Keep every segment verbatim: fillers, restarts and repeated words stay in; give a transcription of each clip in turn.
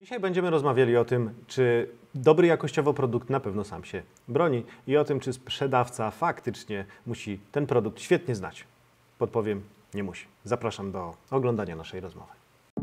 Dzisiaj będziemy rozmawiali o tym, czy dobry jakościowo produkt na pewno sam się broni i o tym, czy sprzedawca faktycznie musi ten produkt świetnie znać. Podpowiem, nie musi. Zapraszam do oglądania naszej rozmowy.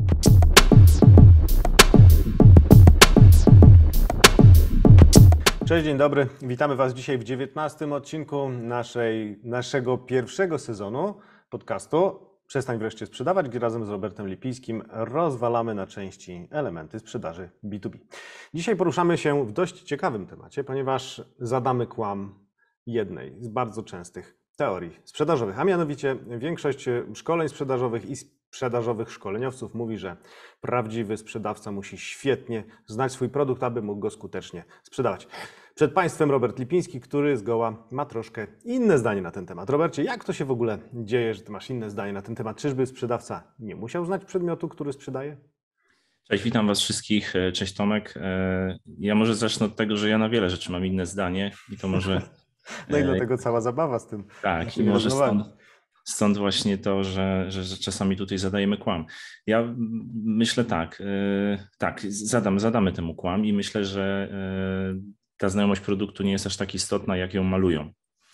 Cześć, dzień dobry. Witamy Was dzisiaj w dziewiętnastym odcinku naszej, naszego pierwszego sezonu podcastu Przestań wreszcie sprzedawać, gdzie razem z Robertem Lipińskim rozwalamy na części elementy sprzedaży B dwa B. Dzisiaj poruszamy się w dość ciekawym temacie, ponieważ zadamy kłam jednej z bardzo częstych teorii sprzedażowych, a mianowicie większość szkoleń sprzedażowych i sprzedażowych szkoleniowców mówi, że prawdziwy sprzedawca musi świetnie znać swój produkt, aby mógł go skutecznie sprzedawać. Przed Państwem Robert Lipiński, który zgoła ma troszkę inne zdanie na ten temat. Robercie, jak to się w ogóle dzieje, że Ty masz inne zdanie na ten temat? Czyżby sprzedawca nie musiał znać przedmiotu, który sprzedaje? Cześć, witam Was wszystkich. Cześć Tomek. Ja może zacznę od tego, że ja na wiele rzeczy mam inne zdanie i to może... No i dlatego cała zabawa z tym. Tak, i może stąd, stąd właśnie to, że, że, że czasami tutaj zadajemy kłam. Ja myślę tak, tak, zadam, zadamy temu kłam i myślę, że ta znajomość produktu nie jest aż tak istotna, jak ją malują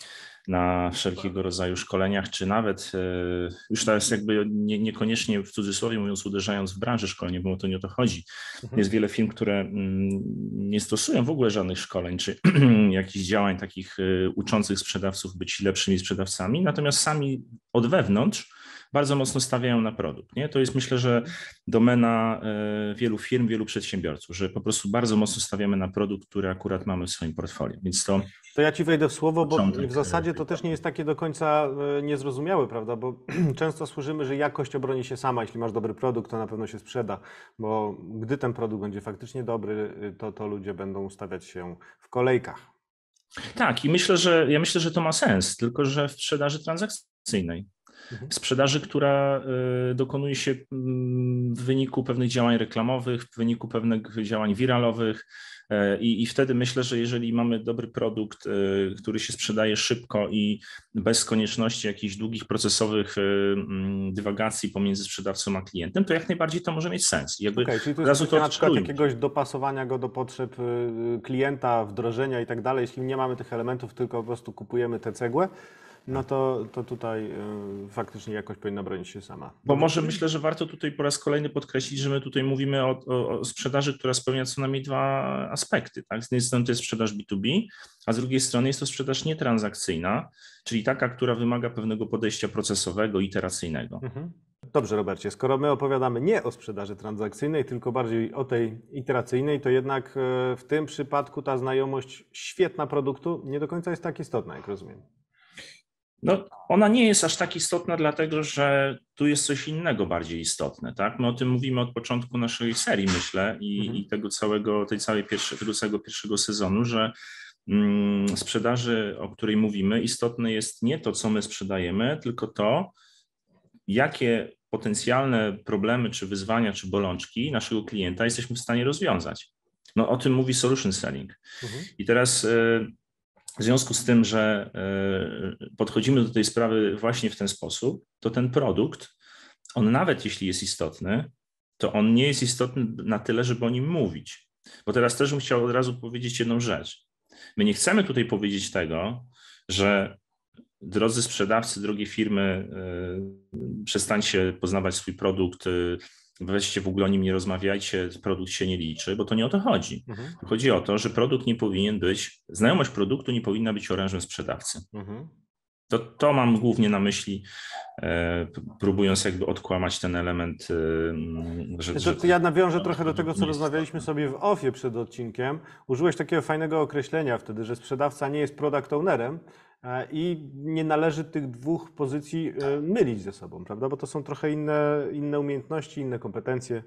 na wszelkiego rodzaju szkoleniach, czy nawet już teraz jakby nie, niekoniecznie w cudzysłowie mówiąc, uderzając w branżę szkoleń, bo to nie o to chodzi. Mhm. Jest wiele firm, które nie stosują w ogóle żadnych szkoleń, czy jakichś działań takich uczących sprzedawców być lepszymi sprzedawcami, natomiast sami od wewnątrz bardzo mocno stawiają na produkt. Nie? To jest, myślę, że domena wielu firm, wielu przedsiębiorców, że po prostu bardzo mocno stawiamy na produkt, który akurat mamy w swoim portfolio. Więc to, to ja Ci wejdę w słowo, bo w zasadzie to też nie jest takie do końca niezrozumiałe, prawda? Bo często słyszymy, że jakość obroni się sama. Jeśli masz dobry produkt, to na pewno się sprzeda, bo gdy ten produkt będzie faktycznie dobry, to, to ludzie będą ustawiać się w kolejkach. Tak, i myślę, że ja myślę, że to ma sens, tylko że w sprzedaży transakcyjnej. W sprzedaży, która dokonuje się w wyniku pewnych działań reklamowych, w wyniku pewnych działań wiralowych i, i wtedy myślę, że jeżeli mamy dobry produkt, który się sprzedaje szybko i bez konieczności jakichś długich procesowych dywagacji pomiędzy sprzedawcą a klientem, to jak najbardziej to może mieć sens. Okej, okay, czyli to jest kwestia na przykład jakiegoś dopasowania go do potrzeb klienta, wdrożenia i tak dalej. Jeśli nie mamy tych elementów, tylko po prostu kupujemy tę cegłę, no to, to tutaj y, faktycznie jakość powinna bronić się sama. Bo może myślę, że warto tutaj po raz kolejny podkreślić, że my tutaj mówimy o, o, o sprzedaży, która spełnia co najmniej dwa aspekty. Tak? Z jednej strony to jest sprzedaż B dwa B, a z drugiej strony jest to sprzedaż nietransakcyjna, czyli taka, która wymaga pewnego podejścia procesowego, iteracyjnego. Mhm. Dobrze, Robercie, skoro my opowiadamy nie o sprzedaży transakcyjnej, tylko bardziej o tej iteracyjnej, to jednak w tym przypadku ta znajomość świetna produktu nie do końca jest tak istotna, jak rozumiem. No, ona nie jest aż tak istotna, dlatego że tu jest coś innego bardziej istotne. Tak? My o tym mówimy od początku naszej serii, myślę, i, mhm. i tego całego, tej całej pierwsze, tego całego pierwszego sezonu, że mm, sprzedaży, o której mówimy, istotne jest nie to, co my sprzedajemy, tylko to, jakie potencjalne problemy, czy wyzwania, czy bolączki naszego klienta jesteśmy w stanie rozwiązać. No, o tym mówi solution selling. Mhm. I teraz... Y, W związku z tym, że podchodzimy do tej sprawy właśnie w ten sposób, to ten produkt, on nawet jeśli jest istotny, to on nie jest istotny na tyle, żeby o nim mówić. Bo teraz też bym chciał od razu powiedzieć jedną rzecz. My nie chcemy tutaj powiedzieć tego, że drodzy sprzedawcy, drogie firmy, przestańcie poznawać swój produkt, weźcie w ogóle o nim nie rozmawiajcie, produkt się nie liczy, bo to nie o to chodzi. Mhm. Chodzi o to, że produkt nie powinien być, znajomość produktu nie powinna być orężem sprzedawcy. Mhm. To, to mam głównie na myśli, e, próbując jakby odkłamać ten element. E, że, to, że, to ja nawiążę trochę do tego, co rozmawialiśmy sobie w offie przed odcinkiem. Użyłeś takiego fajnego określenia wtedy, że sprzedawca nie jest product ownerem, i nie należy tych dwóch pozycji mylić ze sobą, prawda? Bo to są trochę inne, inne umiejętności, inne kompetencje.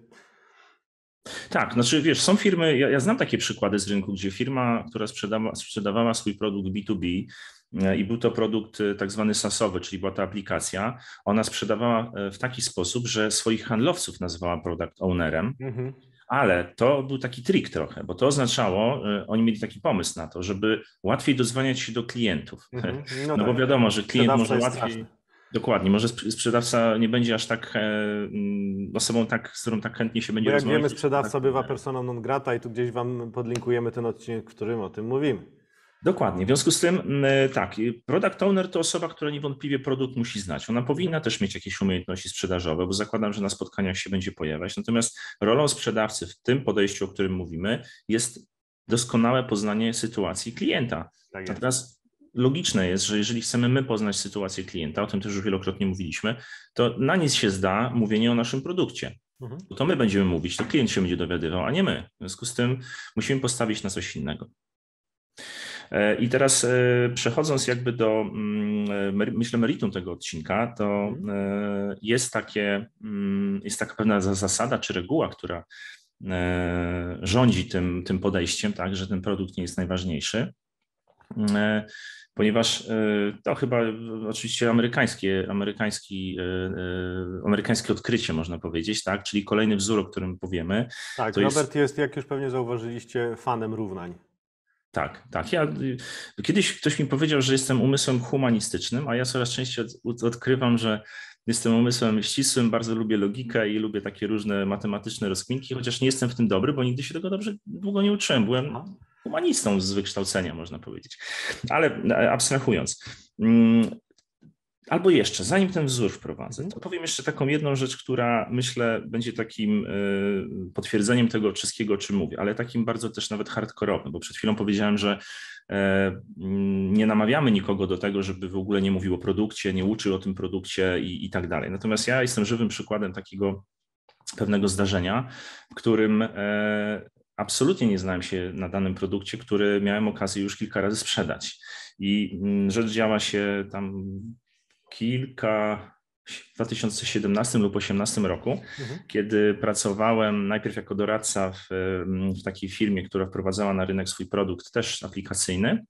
Tak, znaczy wiesz, są firmy, ja, ja znam takie przykłady z rynku, gdzie firma, która sprzedawała, sprzedawała swój produkt B dwa B i był to produkt tak zwany sasowy, czyli była to aplikacja, ona sprzedawała w taki sposób, że swoich handlowców nazywała product ownerem. Mhm. Ale to był taki trik trochę, bo to oznaczało, oni mieli taki pomysł na to, żeby łatwiej dozwaniać się do klientów. Mm-hmm. No, no tak, bo wiadomo, że klient może łatwiej, Dokładnie, może sprzedawca nie będzie aż tak e, osobą, tak, z którą tak chętnie się będzie Bo jak rozmawiać. wiemy, sprzedawca tak, bywa personą non grata i tu gdzieś Wam podlinkujemy ten odcinek, w którym o tym mówimy. Dokładnie. W związku z tym, tak, product owner to osoba, która niewątpliwie produkt musi znać. Ona powinna też mieć jakieś umiejętności sprzedażowe, bo zakładam, że na spotkaniach się będzie pojawiać. Natomiast rolą sprzedawcy w tym podejściu, o którym mówimy, jest doskonałe poznanie sytuacji klienta. Tak jest. Natomiast logiczne jest, że jeżeli chcemy my poznać sytuację klienta, o tym też już wielokrotnie mówiliśmy, to na nic się zda mówienie o naszym produkcie. Mhm. To my będziemy mówić, to klient się będzie dowiadywał, a nie my. W związku z tym musimy postawić na coś innego. I teraz przechodząc jakby do, myślę, meritum tego odcinka, to jest, takie, jest taka pewna zasada czy reguła, która rządzi tym, tym podejściem, tak, że ten produkt nie jest najważniejszy, ponieważ to chyba oczywiście amerykańskie, amerykański, amerykańskie odkrycie, można powiedzieć, tak, czyli kolejny wzór, o którym powiemy. Tak, to Robert jest, jest, jak już pewnie zauważyliście, fanem równań. Tak, tak. Ja, kiedyś ktoś mi powiedział, że jestem umysłem humanistycznym, a ja coraz częściej od, odkrywam, że jestem umysłem ścisłym, bardzo lubię logikę i lubię takie różne matematyczne rozkminki, chociaż nie jestem w tym dobry, bo nigdy się tego dobrze długo nie uczyłem. Byłem humanistą z wykształcenia, można powiedzieć. Ale abstrahując. Albo jeszcze, zanim ten wzór wprowadzę, to powiem jeszcze taką jedną rzecz, która myślę będzie takim potwierdzeniem tego wszystkiego, o czym mówię, ale takim bardzo też nawet hardkorowym, bo przed chwilą powiedziałem, że nie namawiamy nikogo do tego, żeby w ogóle nie mówił o produkcie, nie uczył o tym produkcie i, i tak dalej. Natomiast ja jestem żywym przykładem takiego pewnego zdarzenia, w którym absolutnie nie znałem się na danym produkcie, który miałem okazję już kilka razy sprzedać. I rzecz działa się tam kilka, w dwa tysiące siedemnastym lub dwa tysiące osiemnastym roku, mhm. kiedy pracowałem najpierw jako doradca w, w takiej firmie, która wprowadzała na rynek swój produkt też aplikacyjny.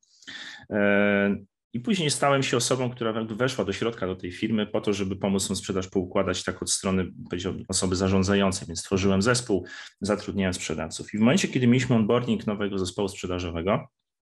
I później stałem się osobą, która weszła do środka do tej firmy po to, żeby pomóc tą sprzedaż poukładać tak od strony osoby zarządzającej, więc tworzyłem zespół, zatrudniałem sprzedawców. I w momencie, kiedy mieliśmy onboarding nowego zespołu sprzedażowego,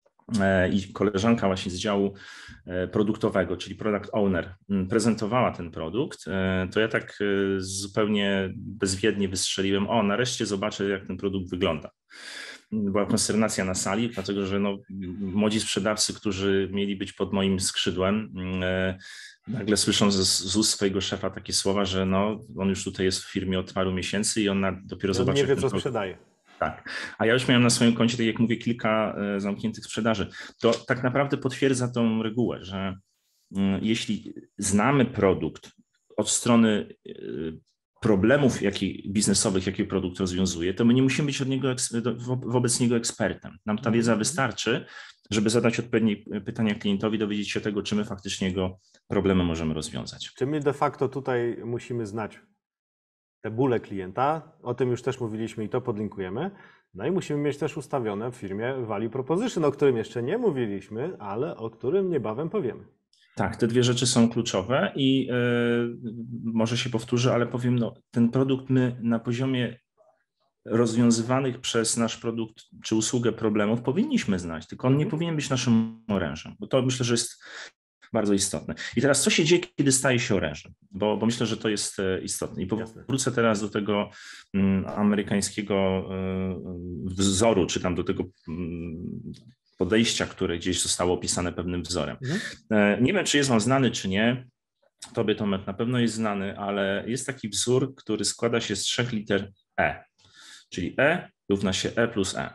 i koleżanka właśnie z działu produktowego, czyli product owner, prezentowała ten produkt, to ja tak zupełnie bezwiednie wystrzeliłem: o, nareszcie zobaczę, jak ten produkt wygląda. Była konsternacja na sali, dlatego że no, młodzi sprzedawcy, którzy mieli być pod moim skrzydłem, nagle słyszą z, z ust swojego szefa takie słowa, że no, on już tutaj jest w firmie od paru miesięcy i on dopiero on zobaczy. Nie wie, co sprzedaje. Tak, a ja już miałem na swoim koncie, tak jak mówię, kilka zamkniętych sprzedaży. To tak naprawdę potwierdza tą regułę, że jeśli znamy produkt od strony problemów jakie, biznesowych, jakie produkt rozwiązuje, to my nie musimy być od niego, wobec niego ekspertem. Nam ta wiedza wystarczy, żeby zadać odpowiednie pytania klientowi, dowiedzieć się tego, czy my faktycznie jego problemy możemy rozwiązać. Czy my de facto tutaj musimy znać te bóle klienta, o tym już też mówiliśmy i to podlinkujemy. No i musimy mieć też ustawione w firmie Value Proposition, o którym jeszcze nie mówiliśmy, ale o którym niebawem powiemy. Tak, te dwie rzeczy są kluczowe i yy, może się powtórzę, ale powiem, no, ten produkt my na poziomie rozwiązywanych przez nasz produkt czy usługę problemów powinniśmy znać, tylko on nie powinien być naszym orężem, bo to myślę, że jest bardzo istotne. I teraz co się dzieje, kiedy staje się orężem? Bo, bo myślę, że to jest istotne. I powrócę teraz do tego um, amerykańskiego um, wzoru, czy tam do tego um, podejścia, które gdzieś zostało opisane pewnym wzorem. Mhm. E, nie wiem, czy jest wam znany, czy nie. Tobie, Tomek, na pewno jest znany, ale jest taki wzór, który składa się z trzech liter E, czyli E równa się E plus E.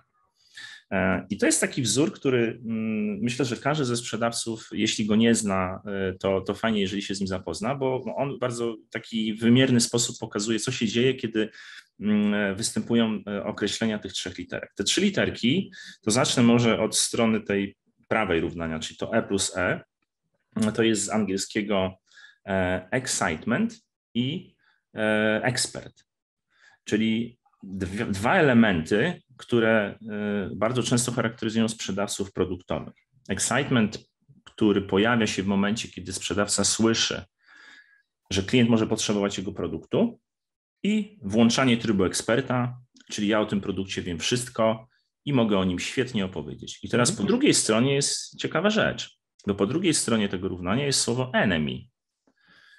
I to jest taki wzór, który myślę, że każdy ze sprzedawców, jeśli go nie zna, to, to fajnie, jeżeli się z nim zapozna, bo on w bardzo taki wymierny sposób pokazuje, co się dzieje, kiedy występują określenia tych trzech literek. Te trzy literki, to zacznę może od strony tej prawej równania, czyli to E plus E, to jest z angielskiego excitement i expert, czyli dwa elementy, które bardzo często charakteryzują sprzedawców produktowych. Excitement, który pojawia się w momencie, kiedy sprzedawca słyszy, że klient może potrzebować jego produktu, i włączanie trybu eksperta, czyli ja o tym produkcie wiem wszystko i mogę o nim świetnie opowiedzieć. I teraz po drugiej stronie jest ciekawa rzecz, bo po drugiej stronie tego równania jest słowo enemy,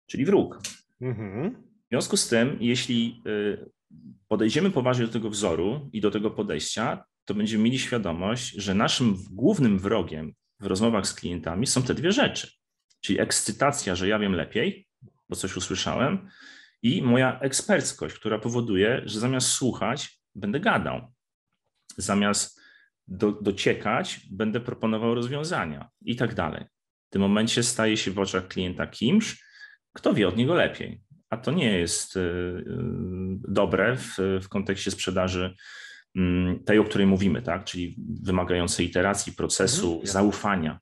czyli wróg. Mhm. W związku z tym, jeśli podejdziemy poważnie do tego wzoru i do tego podejścia, to będziemy mieli świadomość, że naszym głównym wrogiem w rozmowach z klientami są te dwie rzeczy. Czyli ekscytacja, że ja wiem lepiej, bo coś usłyszałem, i moja eksperckość, która powoduje, że zamiast słuchać, będę gadał. Zamiast do, dociekać, będę proponował rozwiązania i tak dalej. W tym momencie staje się w oczach klienta kimś, kto wie od niego lepiej. A to nie jest dobre w, w kontekście sprzedaży tej, o której mówimy, tak? Czyli wymagającej iteracji, procesu, mhm, zaufania.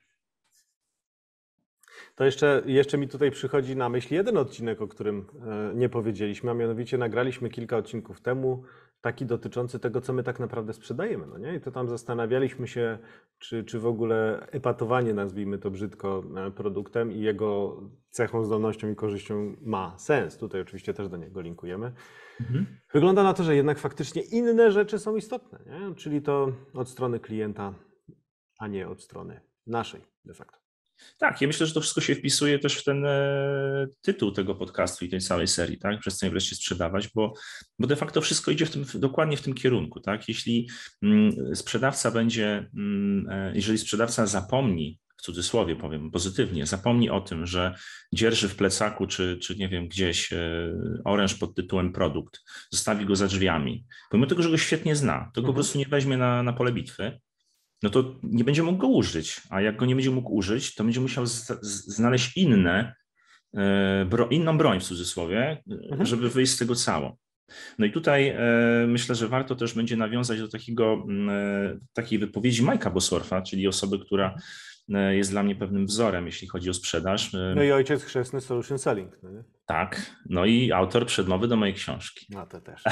To jeszcze, jeszcze mi tutaj przychodzi na myśl jeden odcinek, o którym nie powiedzieliśmy, a mianowicie nagraliśmy kilka odcinków temu, taki dotyczący tego, co my tak naprawdę sprzedajemy. No nie? I to tam zastanawialiśmy się, czy, czy w ogóle epatowanie, nazwijmy to brzydko, produktem i jego cechą, zdolnością i korzyścią ma sens. Tutaj oczywiście też do niego linkujemy. Mhm. Wygląda na to, że jednak faktycznie inne rzeczy są istotne, nie? Czyli to od strony klienta, a nie od strony naszej de facto. Tak, ja myślę, że to wszystko się wpisuje też w ten e, tytuł tego podcastu i tej całej serii, tak? Przestań wreszcie sprzedawać, bo, bo de facto wszystko idzie w tym, dokładnie w tym kierunku, tak? Jeśli mm, sprzedawca będzie, mm, e, jeżeli sprzedawca zapomni, w cudzysłowie powiem pozytywnie, zapomni o tym, że dzierży w plecaku czy, czy nie wiem, gdzieś e, oręż pod tytułem produkt, zostawi go za drzwiami, pomimo tego, że go świetnie zna, to go mhm. po prostu nie weźmie na, na pole bitwy, no to nie będzie mógł go użyć, a jak go nie będzie mógł użyć, to będzie musiał z, z, znaleźć inne, e, bro, inną broń w cudzysłowie, mhm. żeby wyjść z tego cało. No i tutaj e, myślę, że warto też będzie nawiązać do takiego, e, takiej wypowiedzi Mike'a Boswortha, czyli osoby, która e, jest dla mnie pewnym wzorem, jeśli chodzi o sprzedaż. No i ojciec chrzestny Solution Selling. No nie? Tak, no i autor przedmowy do mojej książki. No to też.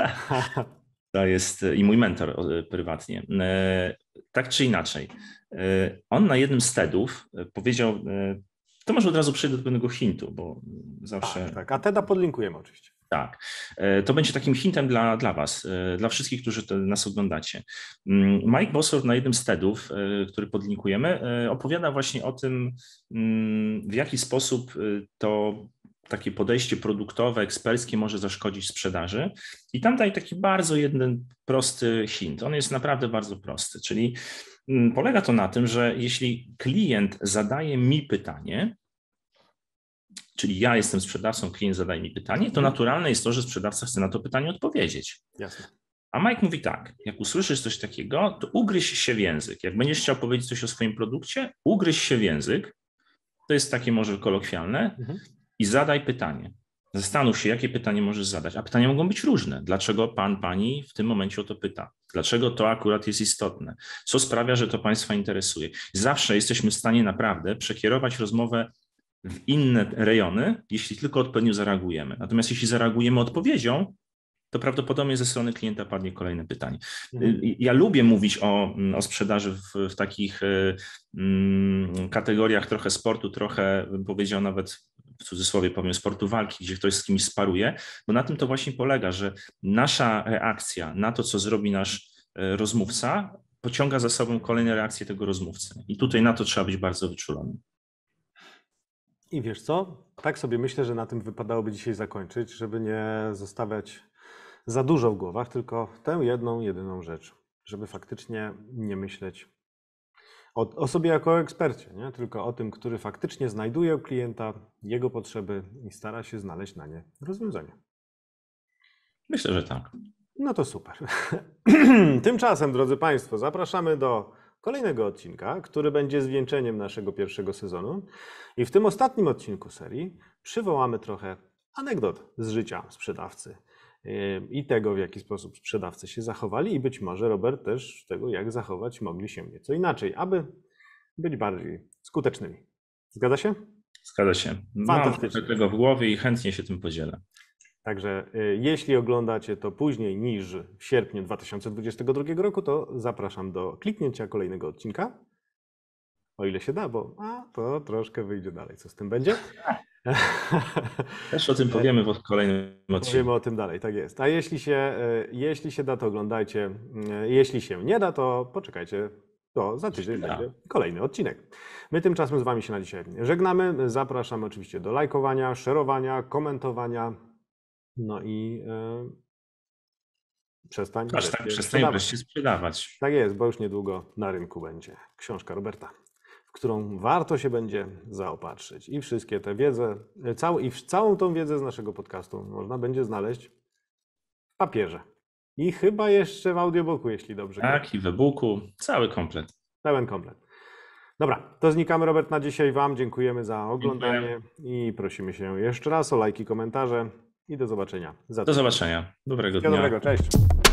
To jest i mój mentor prywatnie. Tak czy inaczej, on na jednym z TEDów powiedział, to może od razu przejdę do pewnego hintu, bo zawsze... Tak, tak. A TEDa podlinkujemy oczywiście. Tak, to będzie takim hintem dla, dla Was, dla wszystkich, którzy nas oglądacie. Mike Bosworth na jednym z TEDów, który podlinkujemy, opowiada właśnie o tym, w jaki sposób to takie podejście produktowe, eksperckie może zaszkodzić sprzedaży. I tam daje taki bardzo jeden prosty hint. On jest naprawdę bardzo prosty, czyli polega to na tym, że jeśli klient zadaje mi pytanie, czyli ja jestem sprzedawcą, klient zadaje mi pytanie, to naturalne jest to, że sprzedawca chce na to pytanie odpowiedzieć. Jasne. A Mike mówi tak, jak usłyszysz coś takiego, to ugryź się w język. Jak będziesz chciał powiedzieć coś o swoim produkcie, ugryź się w język. To jest takie może kolokwialne. Mhm. I zadaj pytanie. Zastanów się, jakie pytanie możesz zadać. A pytania mogą być różne. Dlaczego pan, pani w tym momencie o to pyta? Dlaczego to akurat jest istotne? Co sprawia, że to państwa interesuje? Zawsze jesteśmy w stanie naprawdę przekierować rozmowę w inne rejony, jeśli tylko odpowiednio zareagujemy. Natomiast jeśli zareagujemy odpowiedzią, to prawdopodobnie ze strony klienta padnie kolejne pytanie. Mhm. Ja lubię mówić o, o sprzedaży w, w takich um, kategoriach trochę sportu, trochę bym powiedział nawet w cudzysłowie powiem sportu walki, gdzie ktoś z kimś sparuje, bo na tym to właśnie polega, że nasza reakcja na to, co zrobi nasz rozmówca, pociąga za sobą kolejne reakcje tego rozmówcy. I tutaj na to trzeba być bardzo wyczulonym. I wiesz co? Tak sobie myślę, że na tym wypadałoby dzisiaj zakończyć, żeby nie zostawiać za dużo w głowach, tylko tę jedną, jedyną rzecz, żeby faktycznie nie myśleć o, o sobie jako o ekspercie, nie? Tylko o tym, który faktycznie znajduje u klienta jego potrzeby i stara się znaleźć na nie rozwiązania. Myślę, że tak. No to super. Tymczasem, drodzy Państwo, zapraszamy do kolejnego odcinka, który będzie zwieńczeniem naszego pierwszego sezonu. I w tym ostatnim odcinku serii przywołamy trochę anegdot z życia sprzedawcy i tego, w jaki sposób sprzedawcy się zachowali i być może, Robert, też tego, jak zachować mogli się nieco inaczej, aby być bardziej skutecznymi. Zgadza się? Zgadza się. Mam tego w głowie i chętnie się tym podzielę. Także y, jeśli oglądacie to później niż w sierpniu dwa tysiące dwudziestego drugiego roku, to zapraszam do kliknięcia kolejnego odcinka. O ile się da, bo a, to troszkę wyjdzie dalej. Co z tym będzie? Też o tym powiemy w kolejnym odcinku. Powiemy o tym dalej, tak jest. A jeśli się, jeśli się da, to oglądajcie. Jeśli się nie da, to poczekajcie to za tydzień Ja. będzie kolejny odcinek. My tymczasem z Wami się na dzisiaj żegnamy. Zapraszam oczywiście do lajkowania, szerowania, komentowania. No i e, przestań Aż wreszcie tak przestań sprzedawać. wreszcie sprzedawać. Tak jest, bo już niedługo na rynku będzie książka Roberta, w którą warto się będzie zaopatrzyć. I wszystkie te wiedzę, całą, i całą tą wiedzę z naszego podcastu można będzie znaleźć w papierze. I chyba jeszcze w audiobooku, jeśli dobrze kojarzę. Tak, i w e-booku, cały komplet. Pełen komplet. Dobra, to znikamy, Robert, na dzisiaj. Wam dziękujemy za oglądanie i prosimy się jeszcze raz o lajki, komentarze i do zobaczenia za Do tydzień. zobaczenia. Dobrego Wszystkiego dnia. dobrego, cześć.